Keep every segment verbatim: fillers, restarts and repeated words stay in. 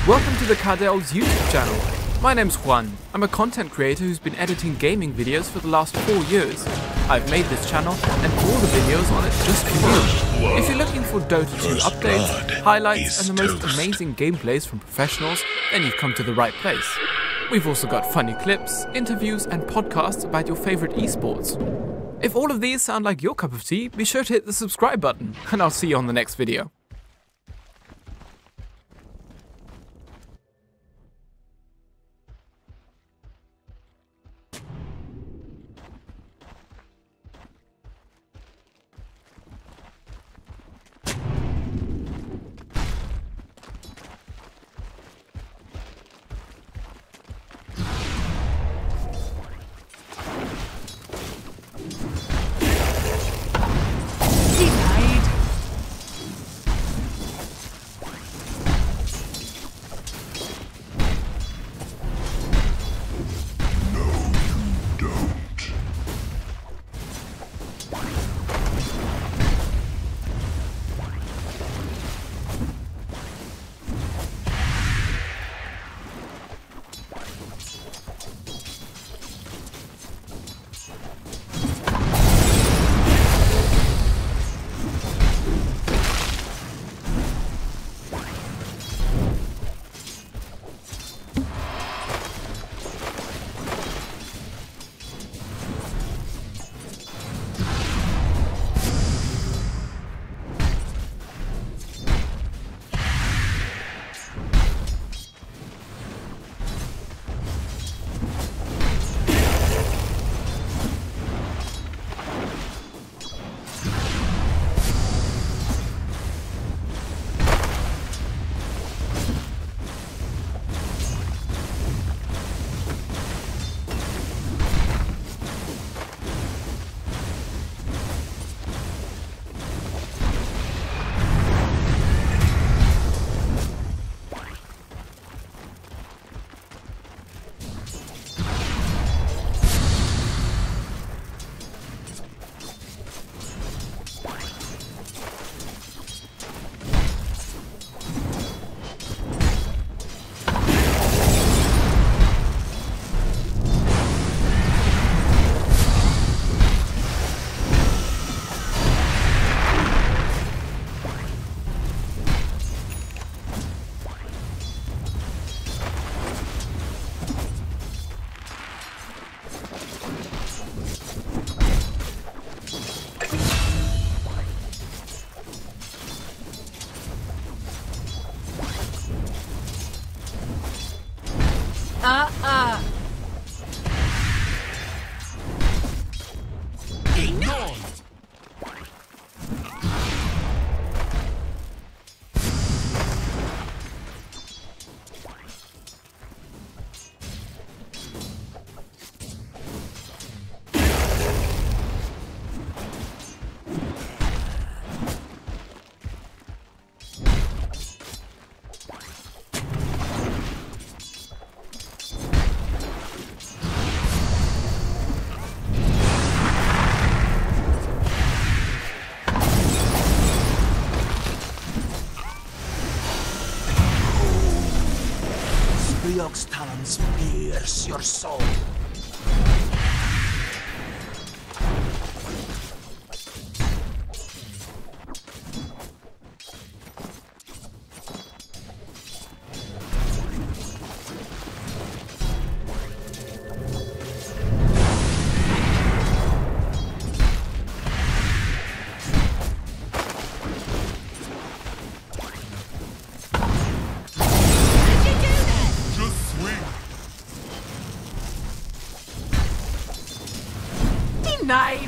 Welcome to the Cardell's YouTube channel. My name's Juan. I'm a content creator who's been editing gaming videos for the last four years. I've made this channel and all the videos on it just for you. If you're looking for Dota two updates, highlights and the most amazing gameplays from professionals, then you've come to the right place. We've also got funny clips, interviews and podcasts about your favorite esports. If all of these sound like your cup of tea, be sure to hit the subscribe button and I'll see you on the next video. Uh-uh. Ignored. Yoke's talons pierce your soul. Denied!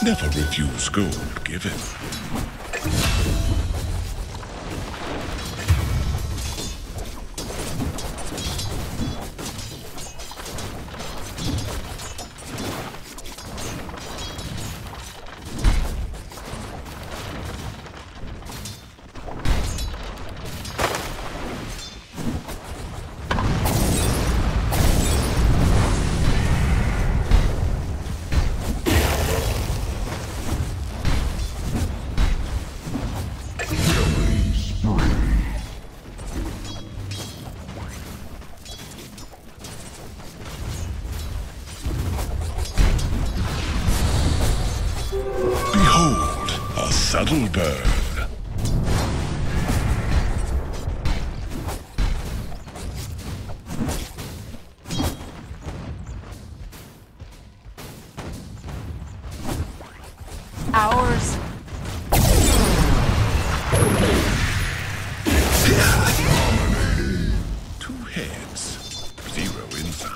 Never refuse gold given. Subtle bird. Ours. Two heads, zero inside.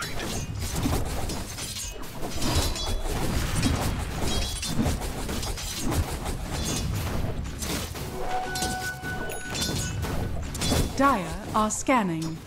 Dire are scanning.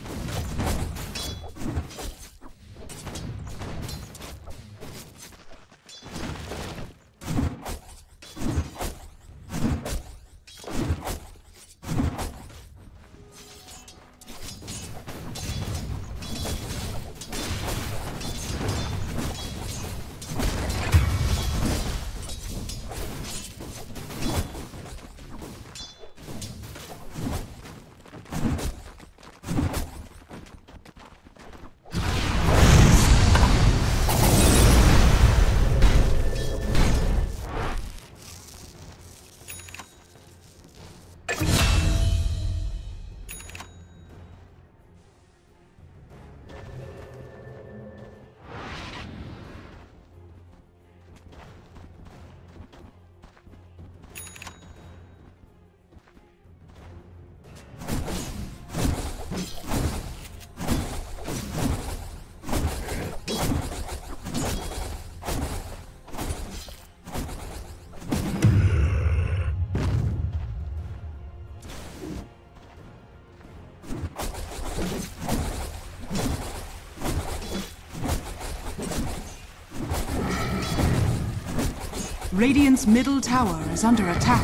Radiant's middle tower is under attack.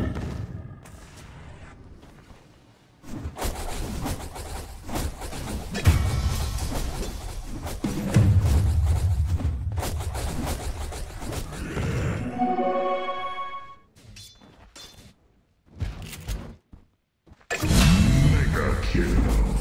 Mega kill.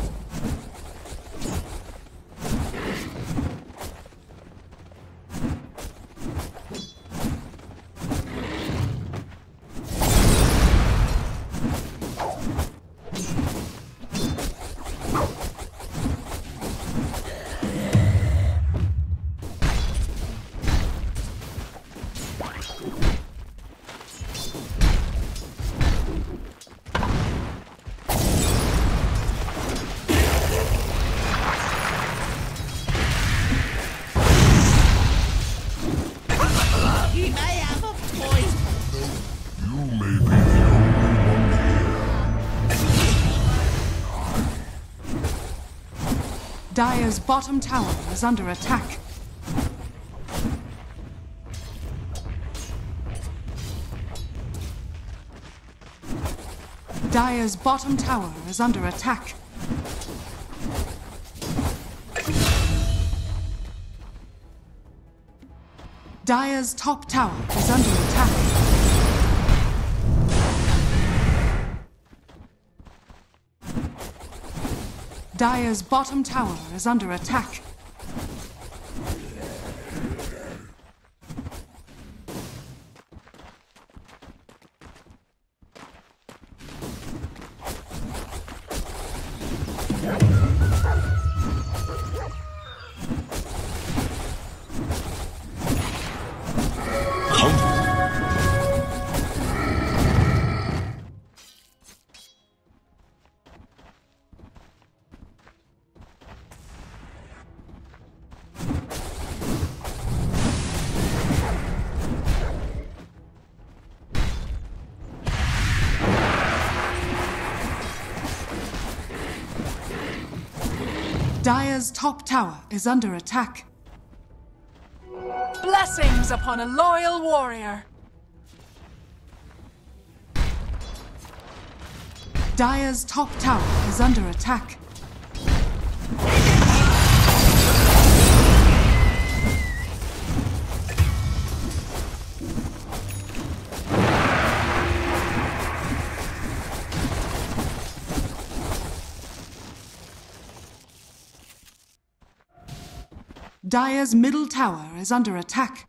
Dire's bottom tower is under attack. Dire's bottom tower is under attack. Dire's top tower is under attack. Dire's bottom tower is under attack. Dire's top tower is under attack. Blessings upon a loyal warrior. Dire's top tower is under attack. Dire's middle tower is under attack.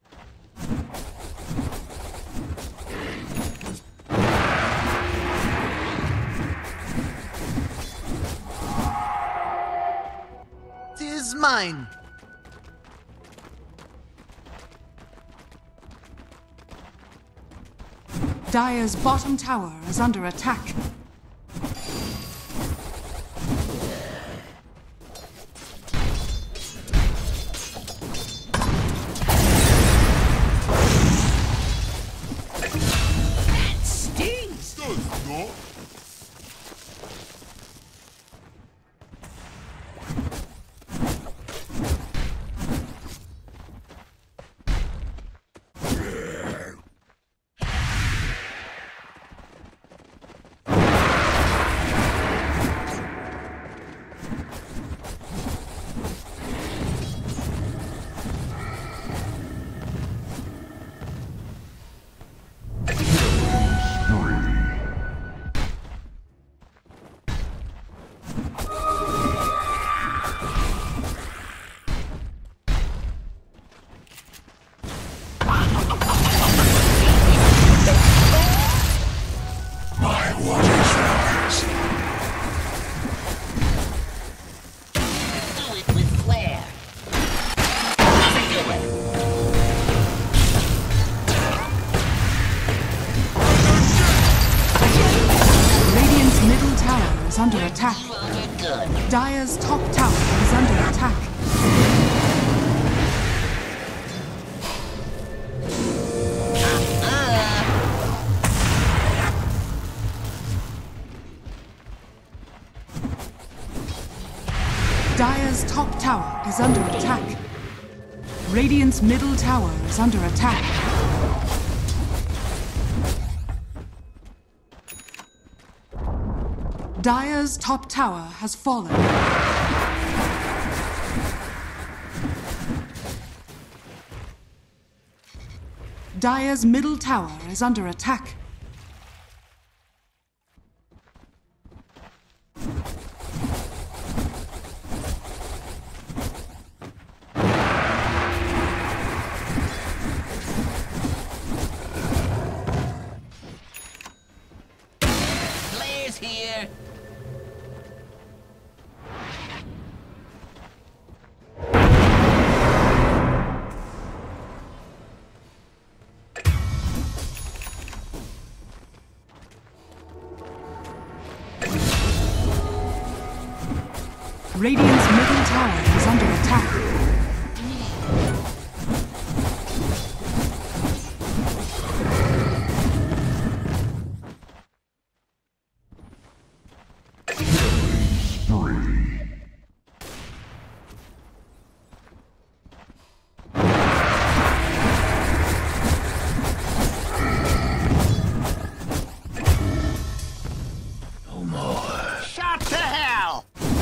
Tis mine. Dire's bottom tower is under attack. Under attack. Dire's top tower is under attack. Dire's top tower is under attack. Radiant's middle tower is under attack. Dire's top tower has fallen. Dire's middle tower is under attack. Players here. Radiant's middle tower is under attack. Shot to hell.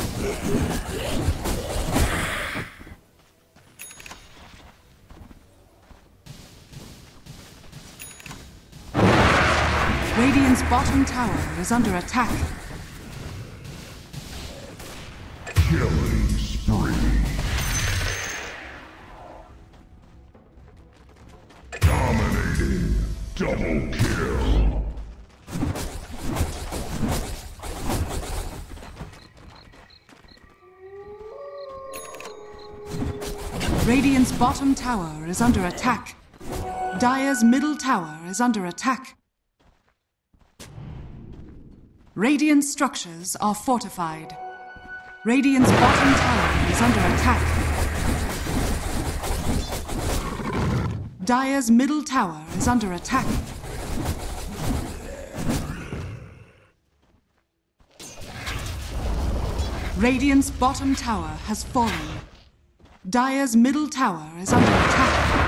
Radiant's bottom tower is under attack. Killing spree. Dominating. Double kill. Radiant's bottom tower is under attack. Dire's middle tower is under attack. Radiant structures are fortified. Radiant's bottom tower is under attack. Dire's middle tower is under attack. Radiant's bottom tower has fallen. Dire's middle tower is under attack.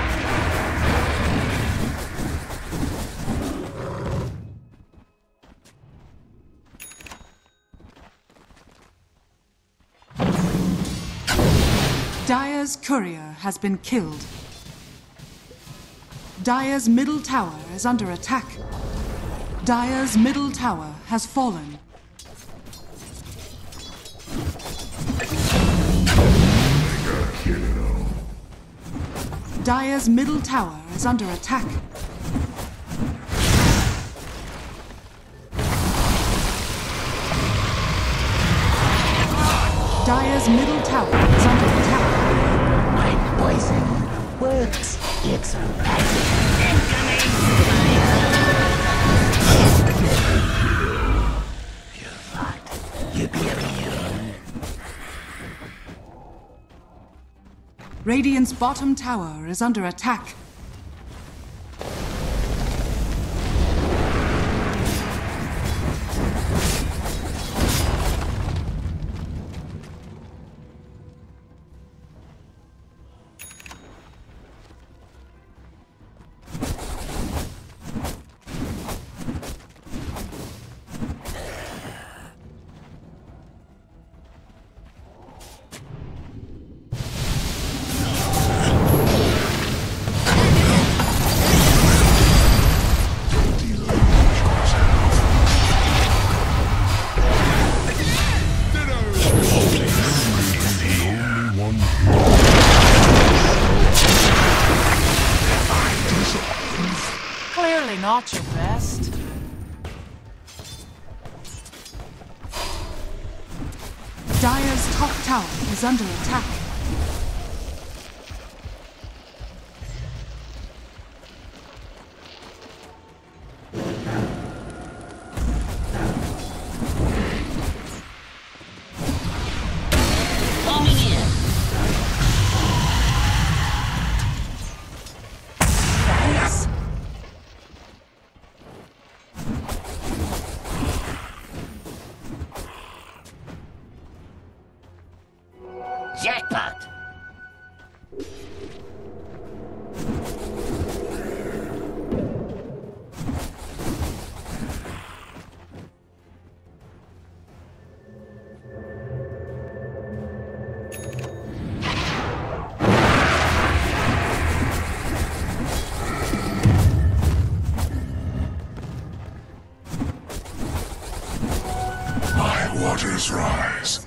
Dire's courier has been killed. Dire's middle tower is under attack. Dire's middle tower has fallen. Dire's middle tower is under attack. Dire's middle tower is under attack. My poison works. It's surprising. Incoming You thought you'd be immune. Radiant's bottom tower is under attack. Clearly not your best. Dire's top tower is under attack. Bombing in. Thanks. Jackpot. My waters rise.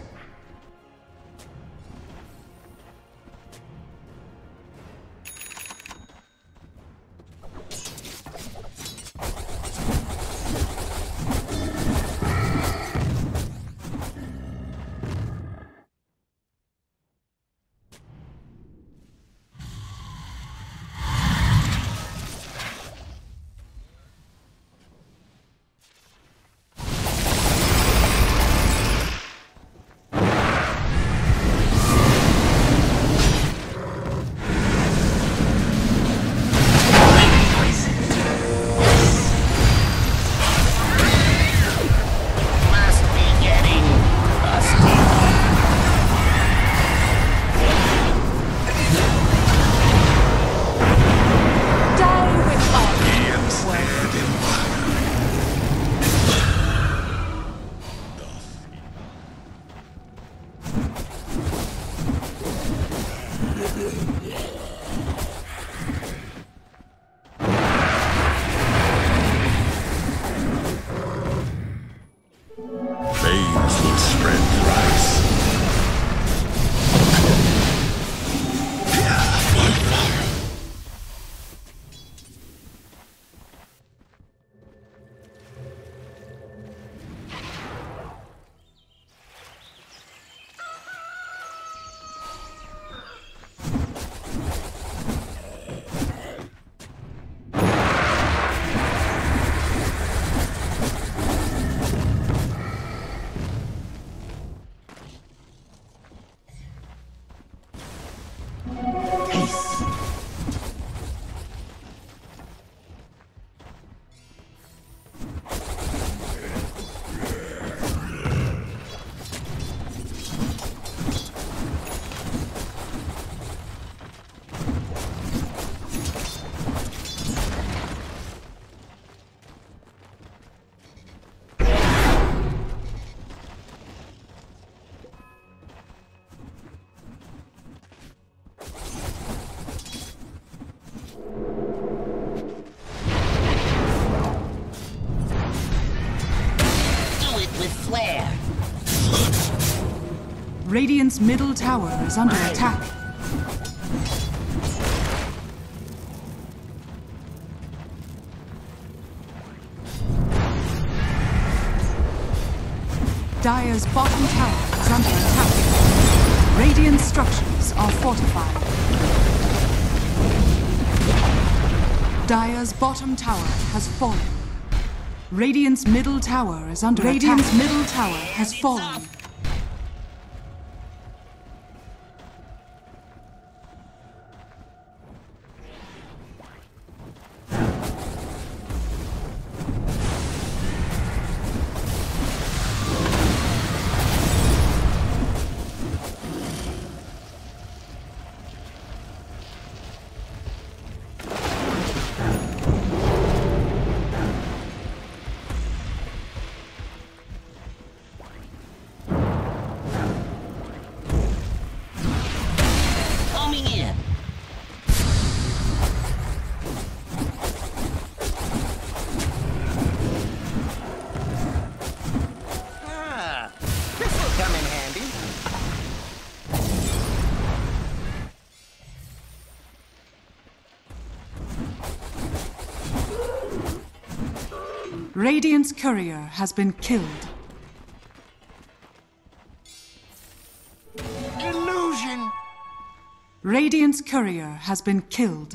Radiant's middle tower is under attack. Dire's bottom tower is under attack. Radiant structures are fortified. Dire's bottom tower has fallen. Radiant's middle tower is under attack. Radiant's middle tower has fallen. Radiant's courier has been killed. Illusion! Radiant's courier has been killed.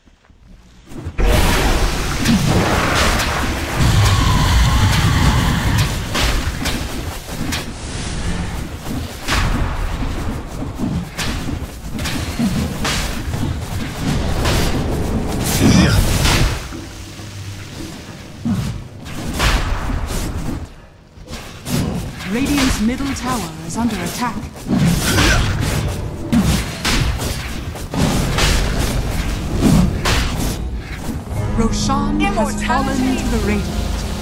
Radiant's middle tower is under attack. Roshan has fallen to the Radiant.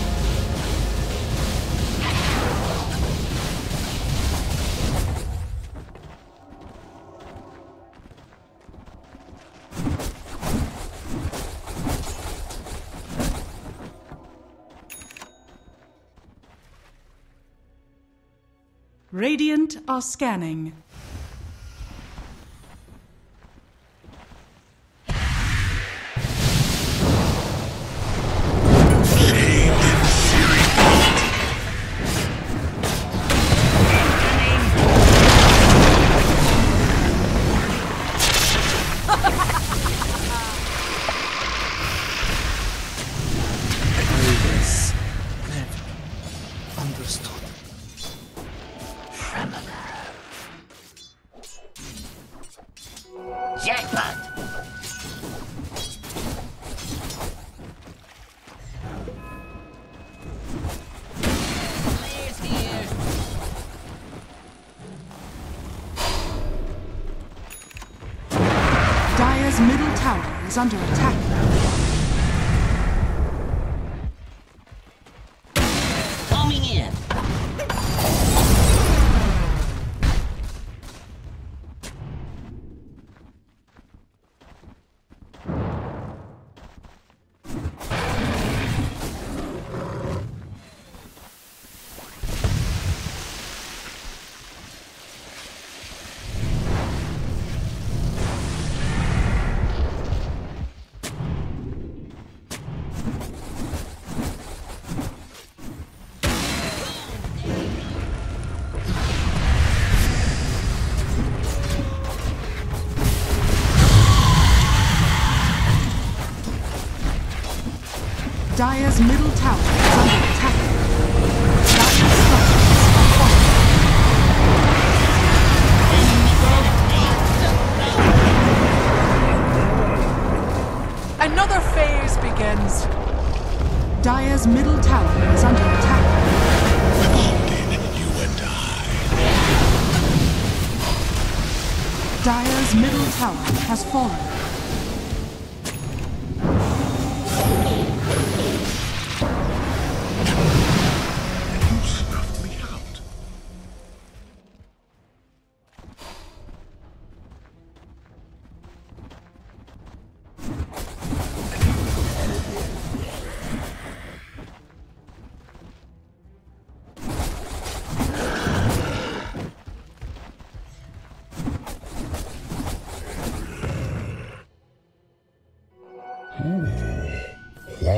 Radiant are scanning. Jackpot! Players here! Dire's middle tower is under attack. Coming in! Dire's middle tower is under attack. Dire's structures are fortified. Another phase begins. Dire's middle tower is under attack. Bonded, you and I. Dire's middle tower has fallen. You snuffed me out.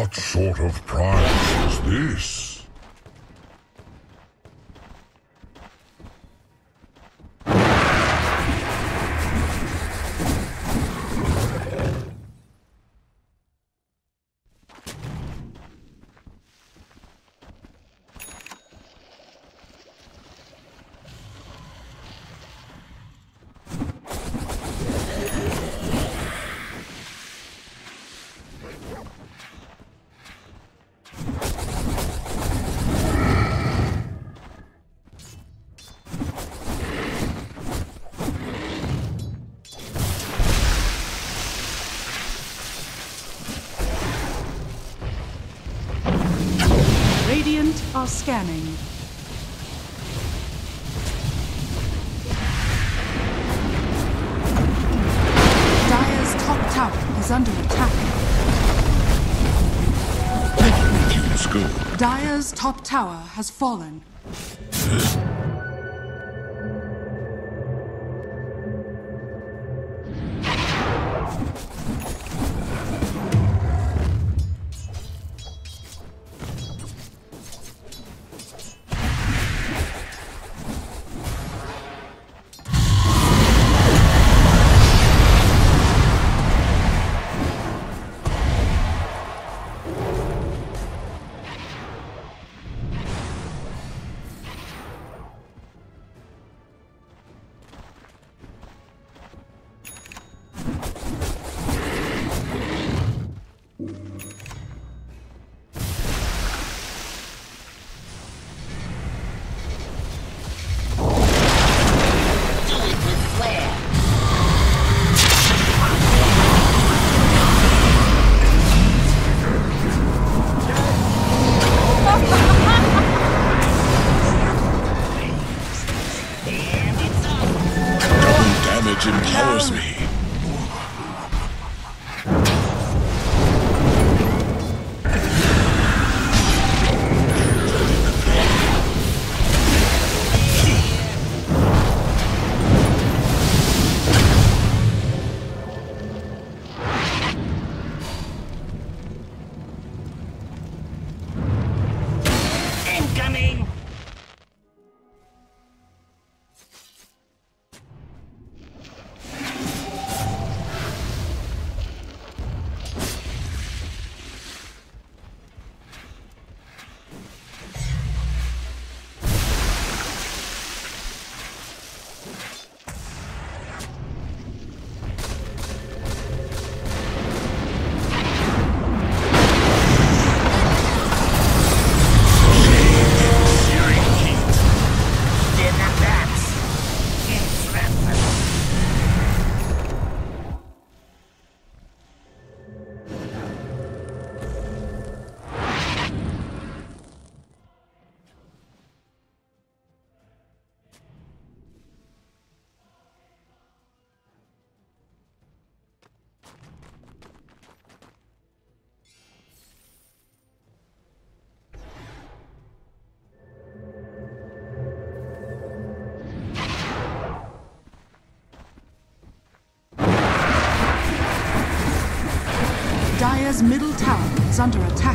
What sort of prize is this? Radiant are scanning. Dire's top tower is under attack. Let's go. Dire's top tower has fallen. Empowers me. Incoming! Dire's middle tower is under attack.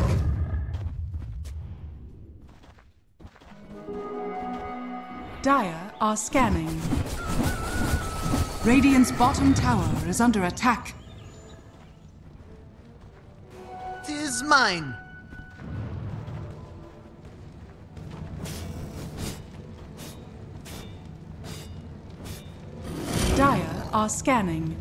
Dire are scanning. Radiant's bottom tower is under attack. Tis mine. Dire are scanning.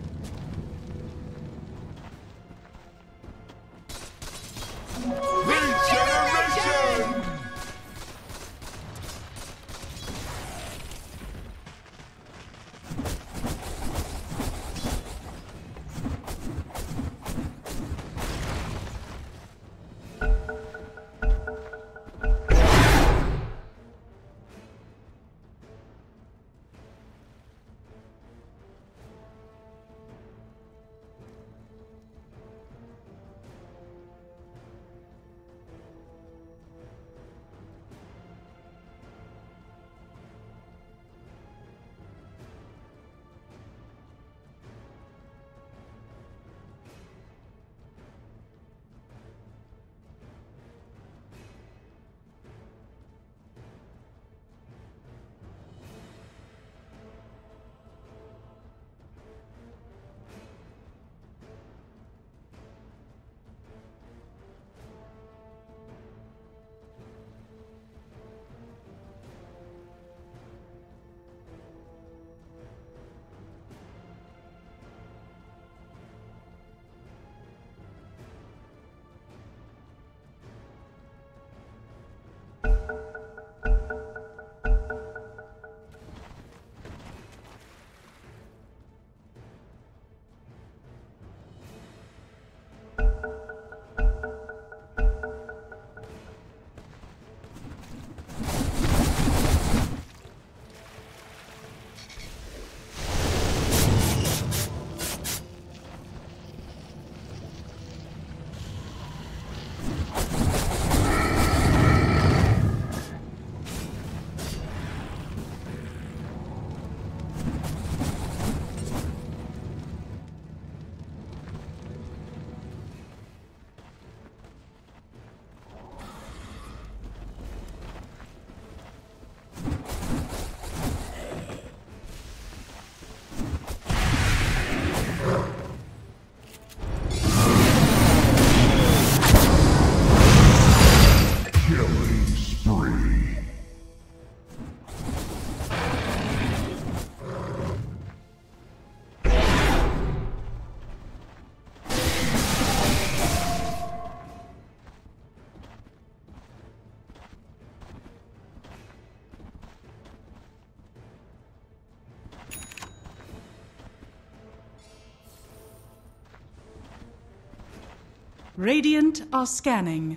Radiant are scanning.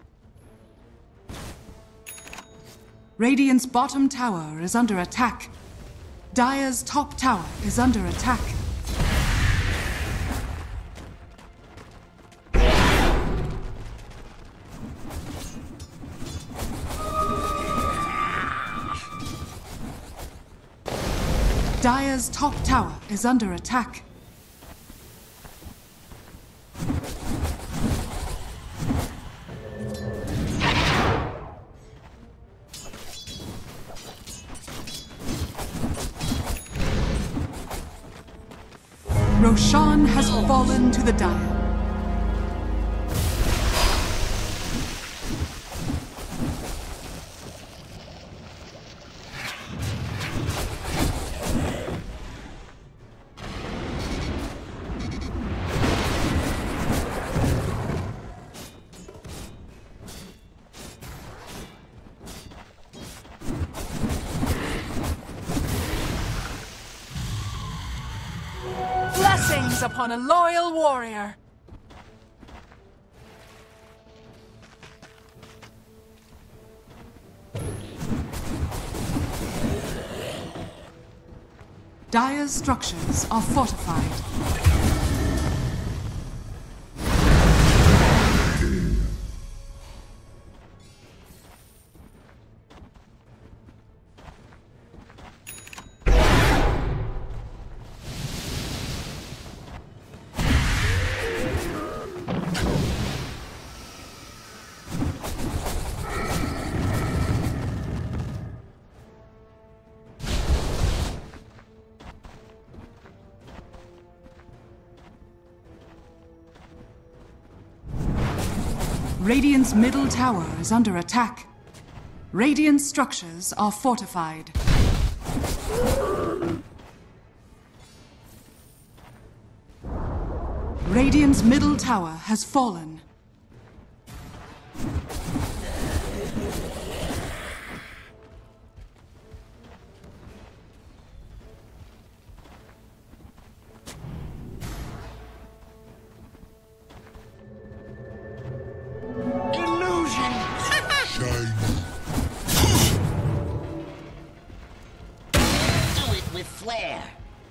Radiant's bottom tower is under attack. Dire's top tower is under attack. Dire's top tower is under attack. Roshan has fallen to the Dire. Blessings upon a loyal warrior. Dire's structures are fortified. Radiant's middle tower is under attack. Radiant structures are fortified. Radiant's middle tower has fallen. Flare.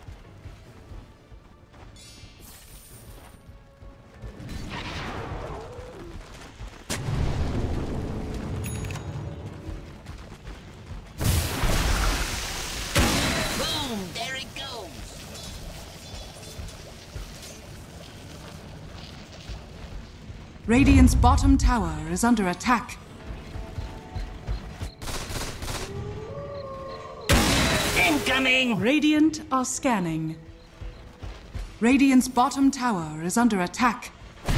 Boom, there it goes. Radiant's bottom tower is under attack. Incoming! Radiant are scanning. Radiant's bottom tower is under attack.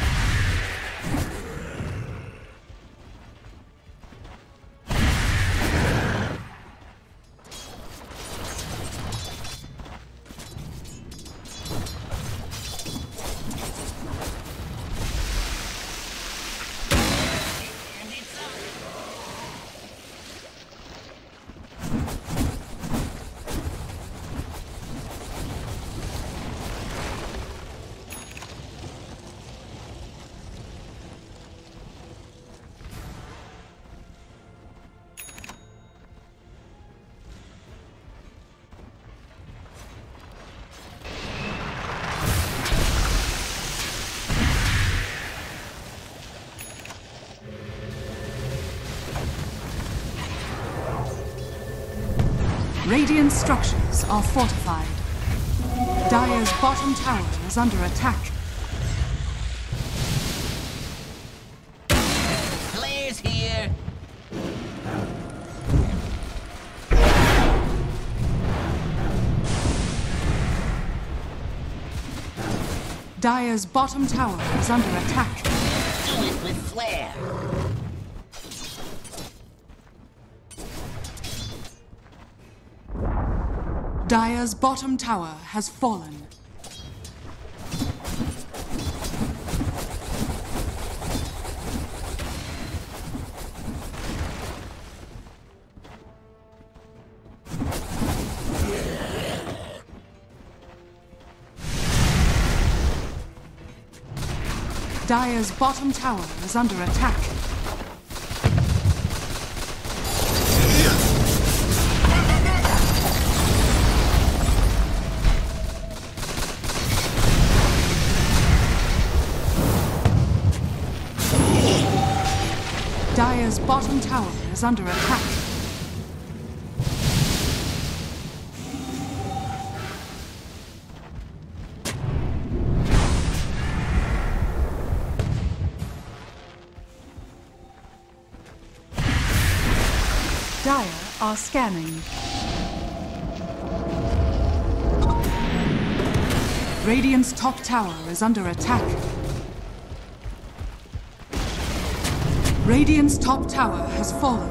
Radiant structures are fortified. Dire's bottom tower is under attack. Flare's here. Dire's bottom tower is under attack. Do it with flare. Dire's bottom tower has fallen. Dire's bottom tower is under attack. Dire's bottom tower is under attack. Dire are scanning. Radiant's top tower is under attack. Radiant's top tower has fallen.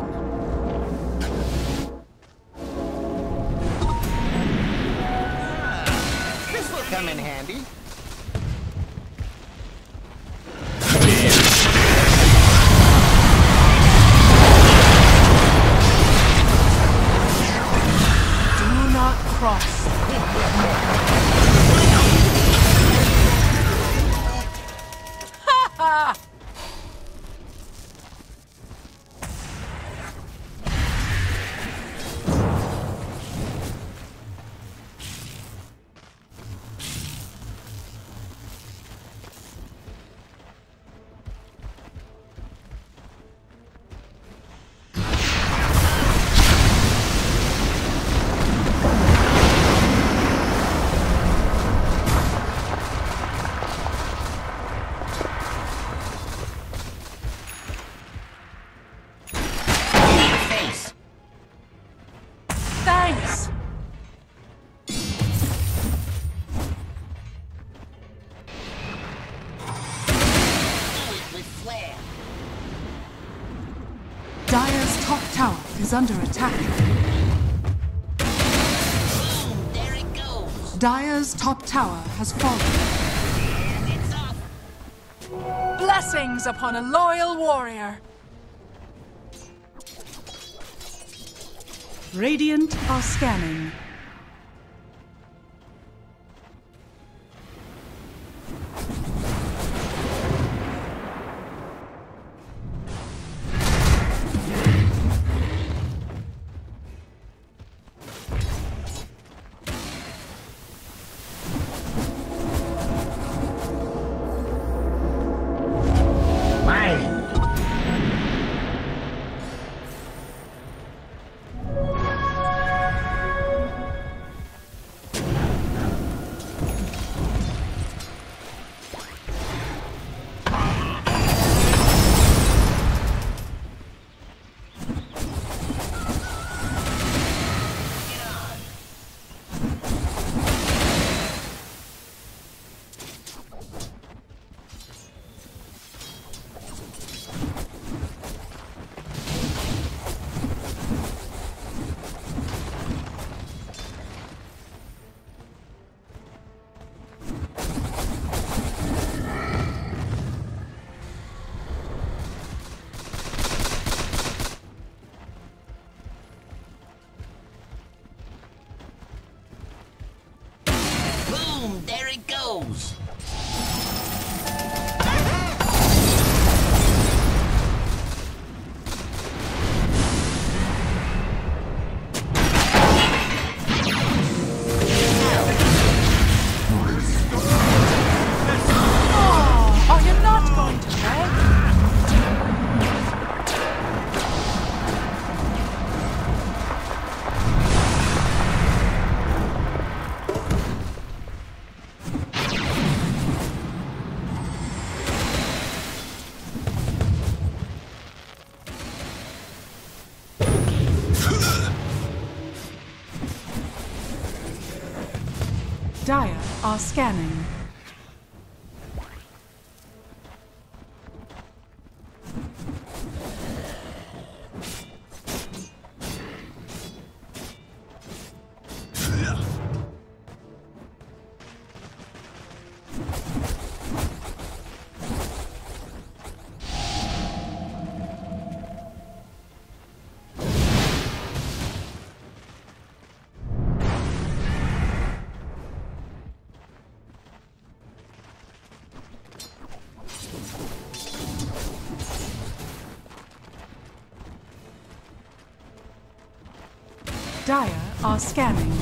This will come in handy. Do not cross. Ha ha! Thanks! Dire's top tower is under attack. Boom, there it goes. Dire's top tower has fallen. And it's off. Blessings upon a loyal warrior. Radiant are scanning. Mine. Boom, there it goes. Oh, are you not going to beg? Dire are scanning. Dire are scanning.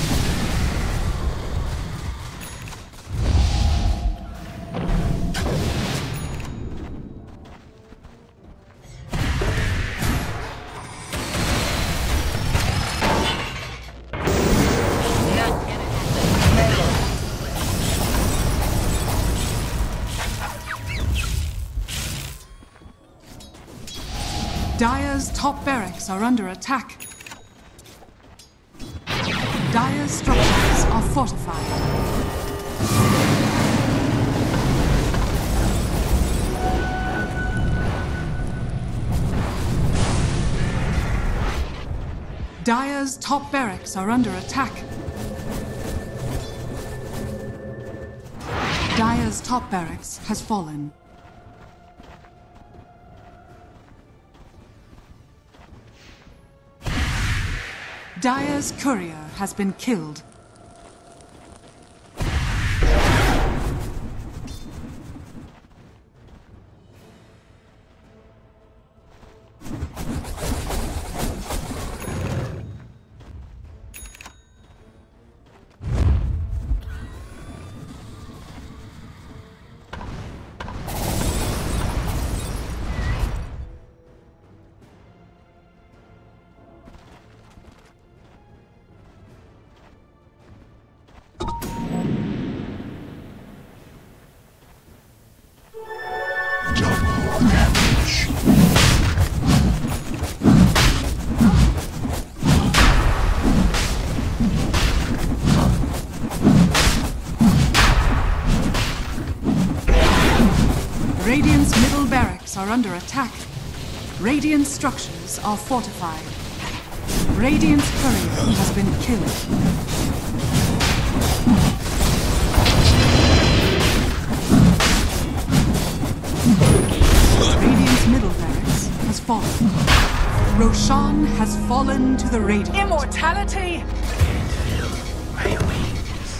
Dire's top barracks are under attack. Dire's structures are fortified. Dire's top barracks are under attack. Dire's top barracks has fallen. Dire's courier has been killed. Radiant's middle barracks are under attack. Radiant structures are fortified. Radiant's courier has been killed. Radiant's middle barracks has fallen. Roshan has fallen to the Radiant. Immortality! My wings.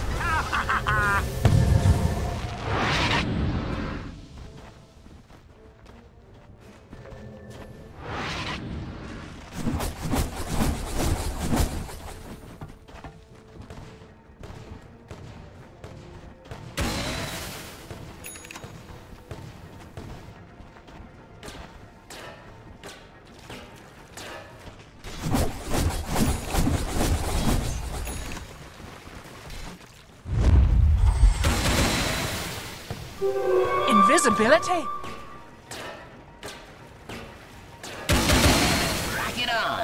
Invisibility? Rock it on.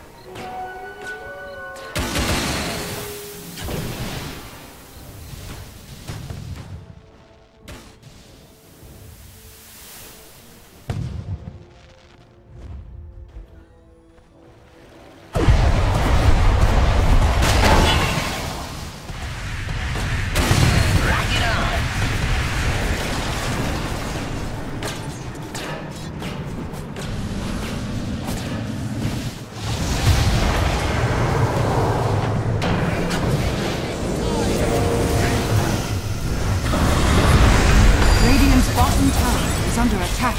Under attack.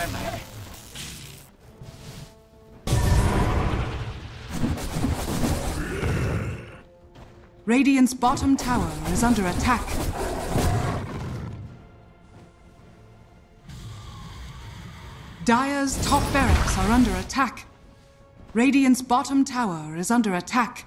Radiant's bottom tower is under attack. Dire's top barracks are under attack. Radiant's bottom tower is under attack.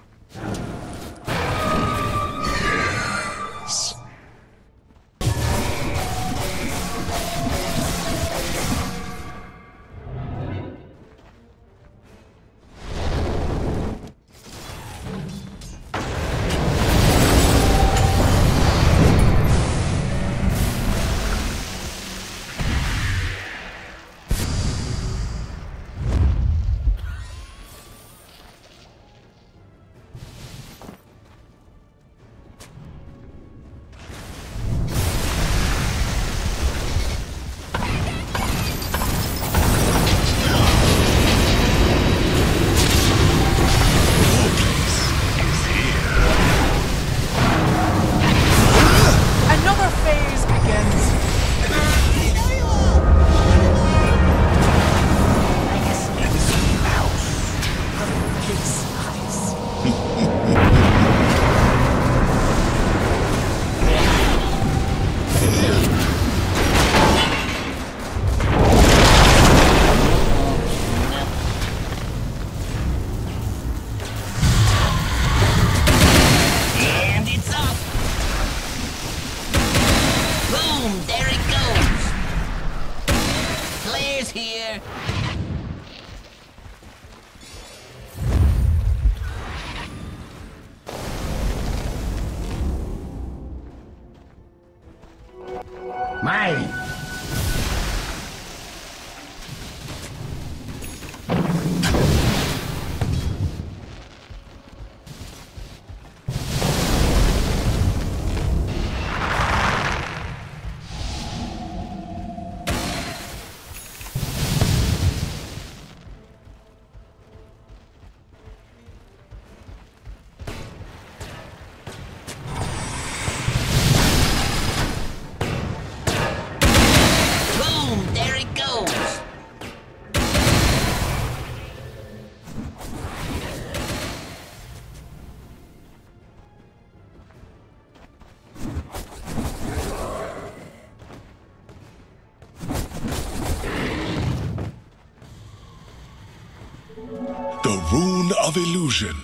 The Rune of Illusion.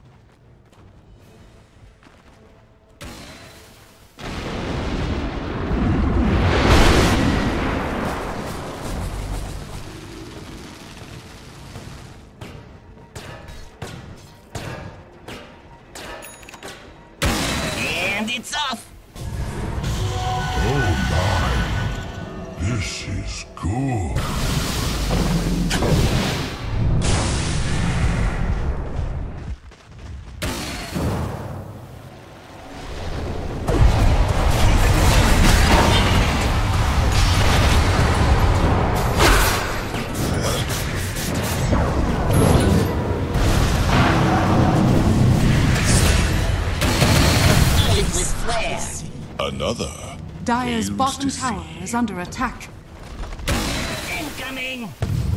And it's off. Oh my. This is good. With flair. Another. Dire's fails bottom to tower see. is under attack. Incoming.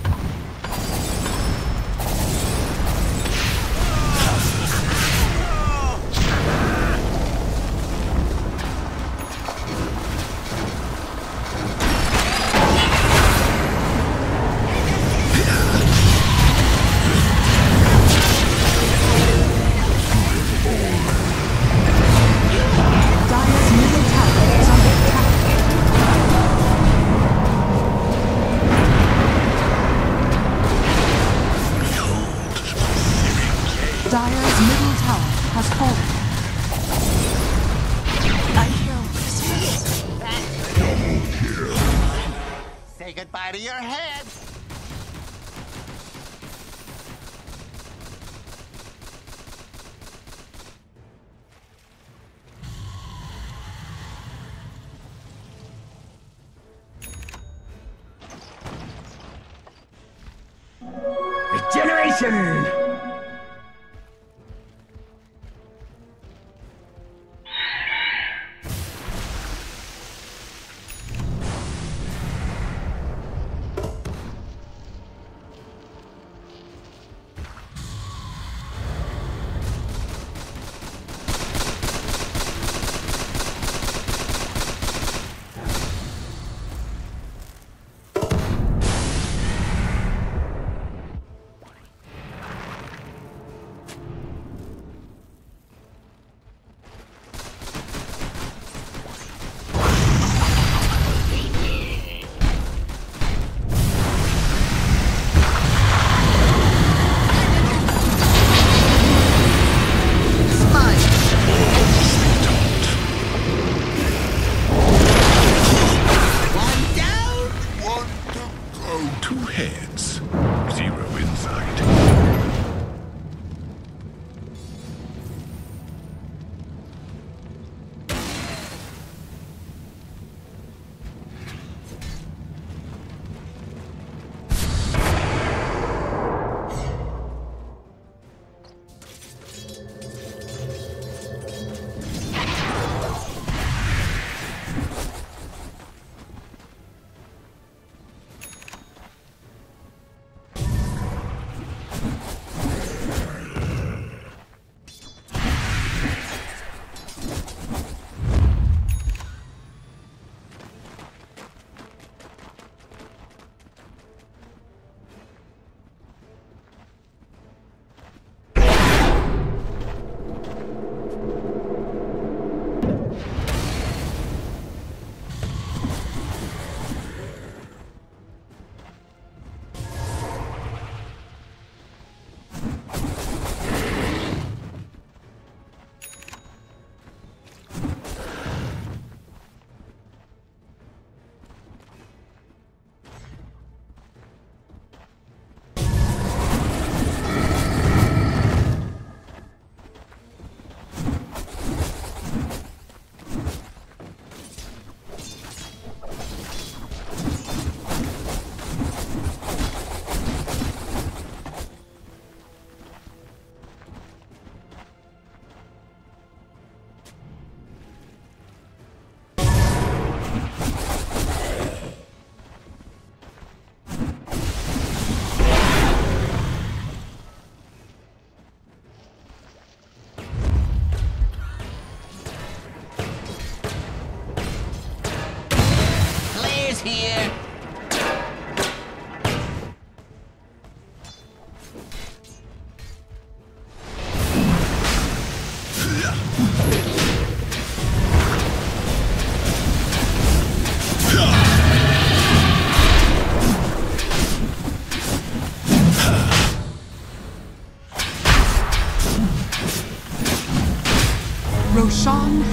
Dire's middle tower is under attack. Dire's middle tower has fallen. I hear whispers. Say goodbye to your head. Regeneration! One down. One to go. Two heads. Zero insight.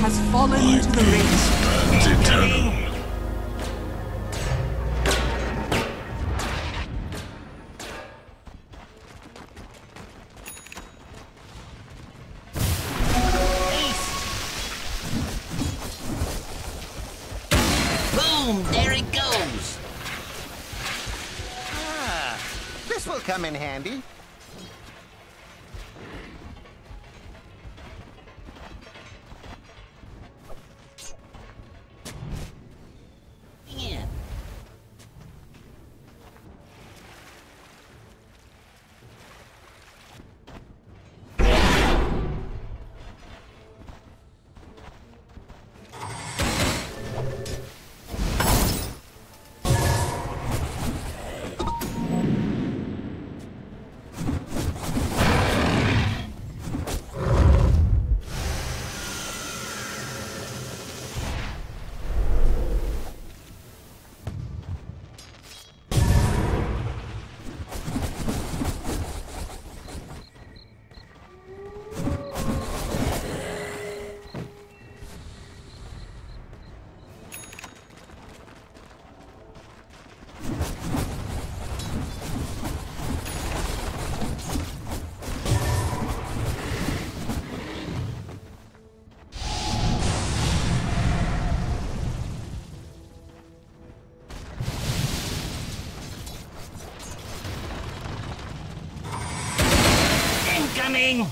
has fallen to the Radiant. Burns eternal. Boom! There it goes. Ah, this will come in handy. In. Incoming!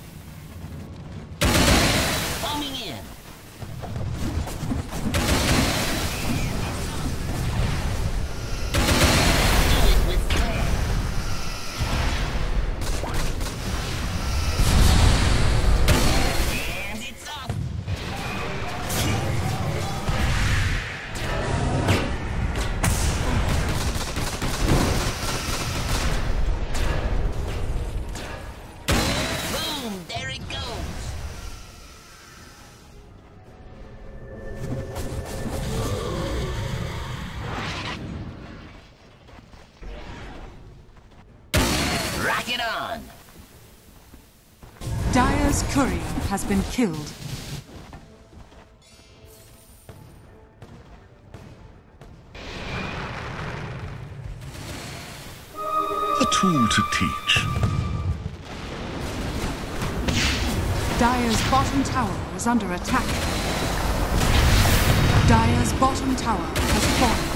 Bombing in. Do it with flair. And it's off. Boom! There it goes. Rock it on. Dire's courier has been killed. A tool to teach. Dire's bottom tower is under attack. Dire's bottom tower has fallen.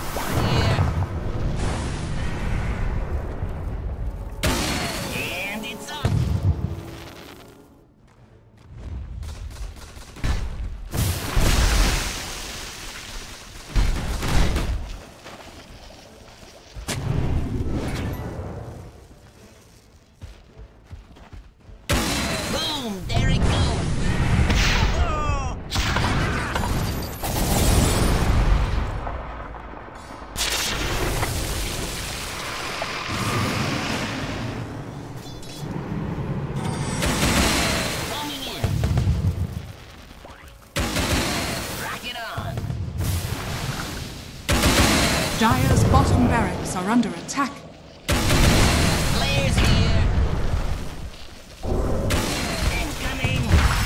And it's off. Boom! There it goes. Bombing in. Rock it on. Dire's bottom barracks are under attack. Players here. Incoming.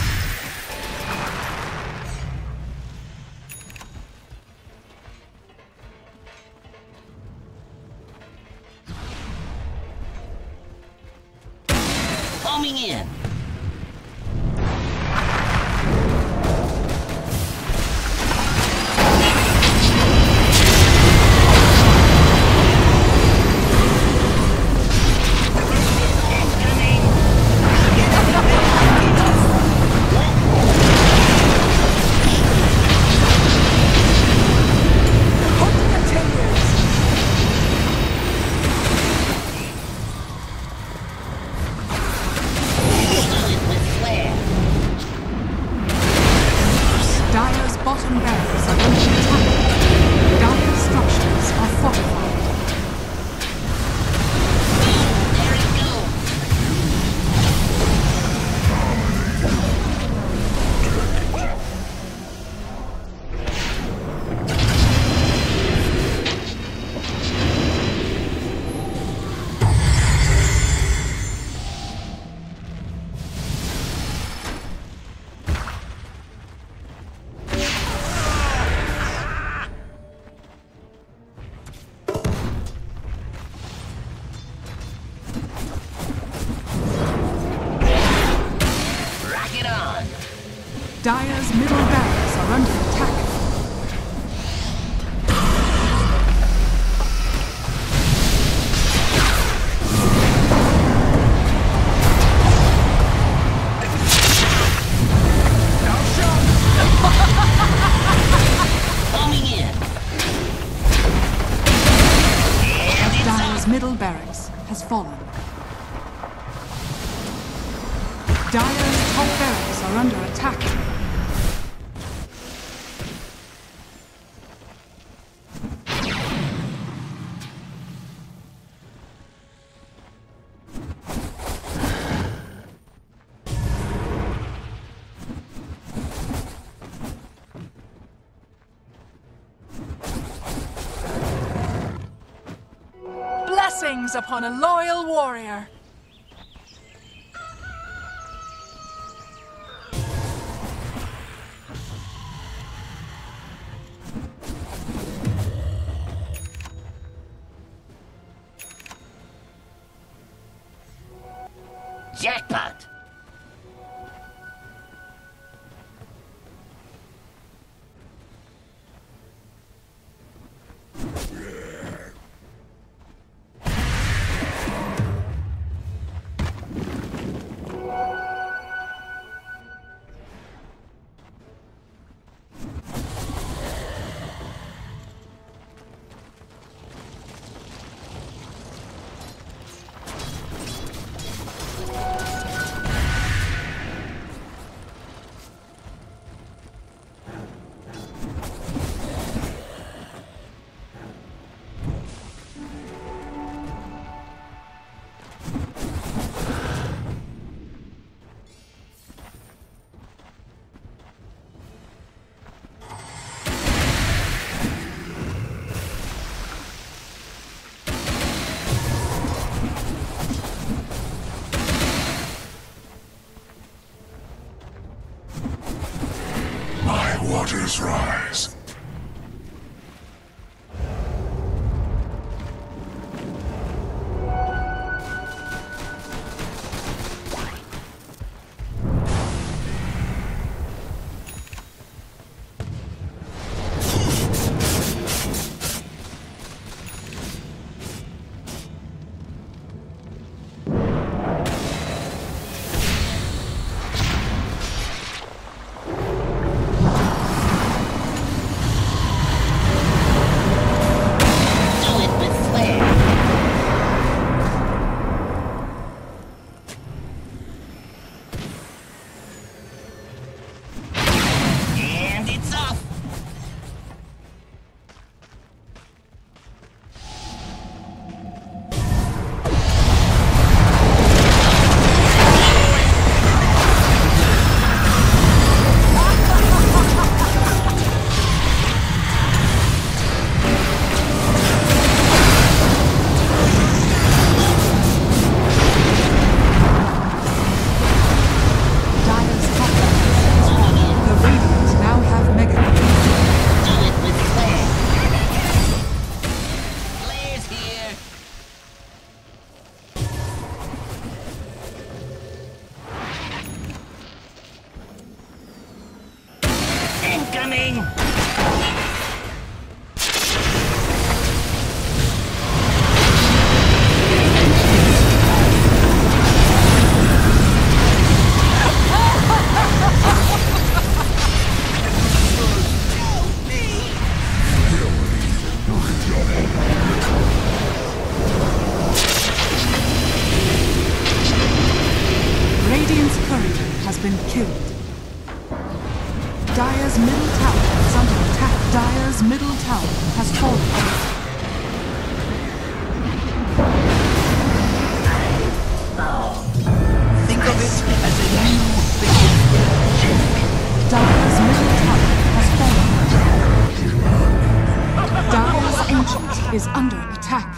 Bombing in. Dire's middle barracks are under attack. Coming in. And it's Dire's middle barracks has fallen. Dire's top barracks are under attack. Blessings upon a loyal warrior. jackpot. Waters rise. Incoming! Radiant's courier has been killed. Dire's middle tower is under attack. Dire's middle tower has fallen. Think of it as a new beginning. Dire's middle tower has fallen. Dire's ancient is under attack.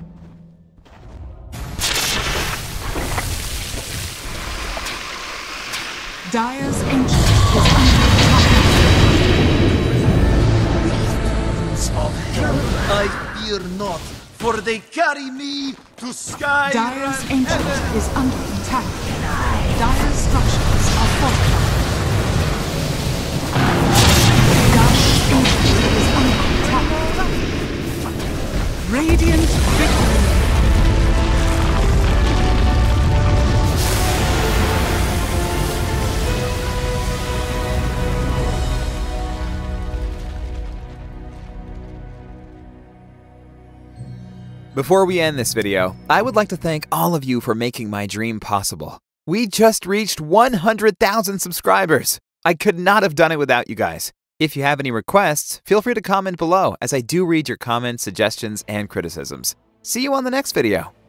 Dire's ancient is under attack. Of hell, I fear not, for they carry me to sky. Dire's and ancient heaven. is under attack. Dire's structures are fortified. Radiant victory. Before we end this video, I would like to thank all of you for making my dream possible. We just reached one hundred thousand subscribers. I could not have done it without you guys. If you have any requests, feel free to comment below, as I do read your comments, suggestions, and criticisms. See you on the next video.